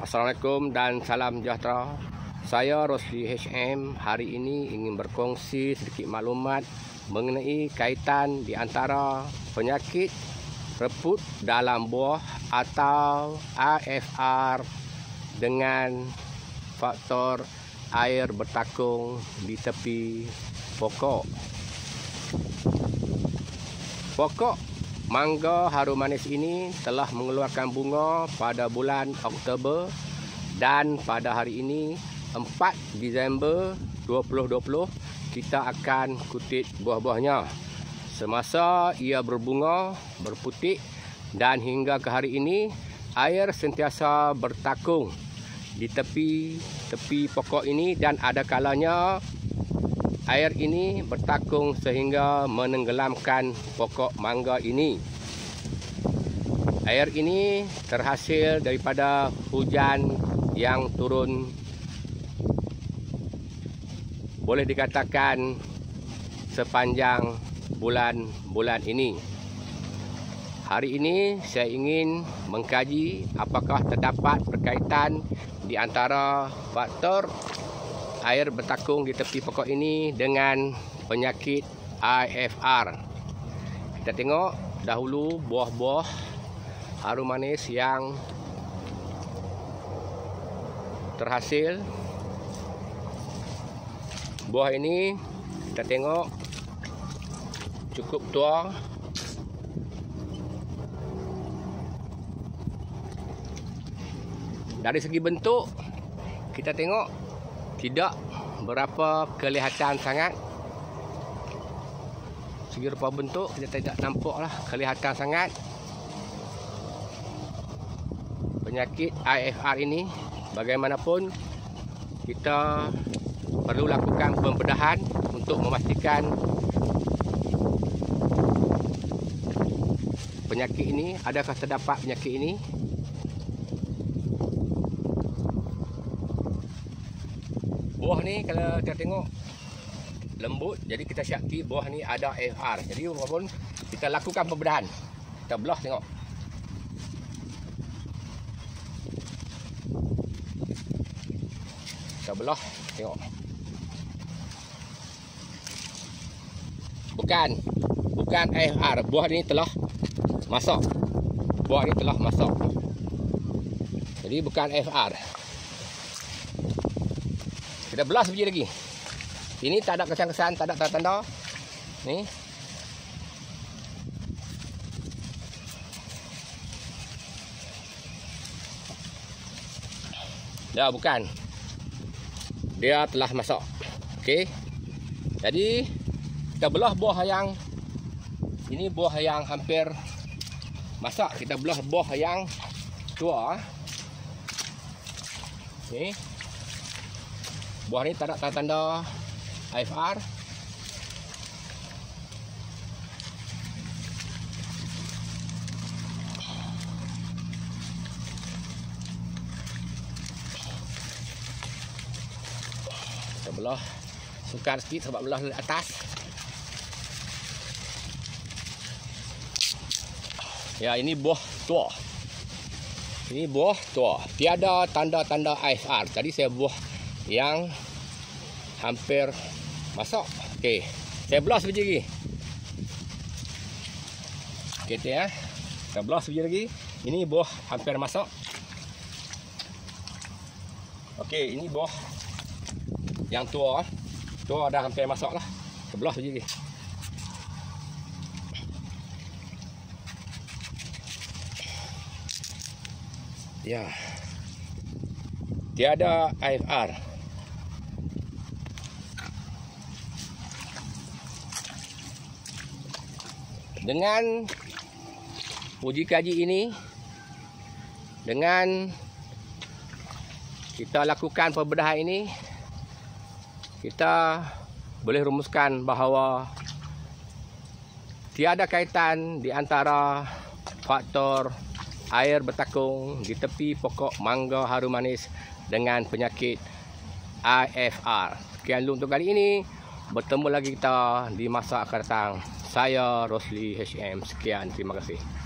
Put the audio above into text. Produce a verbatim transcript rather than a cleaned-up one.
Assalamualaikum dan salam sejahtera. Saya Rosli H M hari ini ingin berkongsi sedikit maklumat mengenai kaitan di antara penyakit reput dalam buah atau A F R dengan faktor air bertakung di tepi pokok. Pokok mangga harum manis ini telah mengeluarkan bunga pada bulan Oktober dan pada hari ini empat Disember dua ribu dua puluh kita akan kutip buah-buahnya. Semasa ia berbunga, berputik dan hingga ke hari ini air sentiasa bertakung di tepi tepi pokok ini dan ada kalanya air ini bertakung sehingga menenggelamkan pokok mangga ini. Air ini terhasil daripada hujan yang turun, boleh dikatakan sepanjang bulan-bulan ini. Hari ini saya ingin mengkaji apakah terdapat berkaitan di antara faktor air bertakung di tepi pokok ini dengan penyakit A F R. Kita tengok dahulu buah-buah harum manis yang terhasil. Buah ini kita tengok cukup tua. Dari segi bentuk kita tengok tidak berapa kelihatan sangat. Segi rupa bentuk kita tidak nampak lah kelihatan sangat penyakit A F R ini. Bagaimanapun kita perlu lakukan pembedahan untuk memastikan penyakit ini, adakah terdapat penyakit ini. Buah ni kalau kita tengok lembut, jadi kita syaki buah ni ada A F R. Jadi walaupun kita lakukan pembedahan, kita belah tengok. Kita belah tengok. Bukan, bukan A F R. Buah ni telah masak. Buah ni telah masak. Jadi bukan A F R. Kita belah sebiji lagi. Ini tak ada kesan-kesan, tak ada tanda-tanda. Ni. Ya, bukan. Dia telah masak. Okey. Jadi kita belah buah yang ini buah yang hampir masak. Kita belah buah yang tua. Okey. Buah ni tak ada tanda A F R. Kita belah sukar sikit sebab belah dari atas. Ya, ini buah tua. Ini buah tua. Tiada tanda-tanda A F R. Tadi saya buah yang hampir masak. Okey, saya belah sebiji lagi. Okey tu ya. Kita belah sebiji lagi. Ini buah hampir masak. Okey, ini buah yang tua. Tua dah hampir masak lah. Kita belah sebiji lagi. Ya. Tiada A F R. Dengan uji kaji ini, dengan kita lakukan pembedahan ini, kita boleh rumuskan bahawa tiada kaitan di antara faktor air bertakung di tepi pokok mangga harum manis dengan penyakit A F R. Sekian dulu untuk kali ini. Bertemu lagi kita di masa akan datang. Saya Rosli H M. Sekian, terima kasih.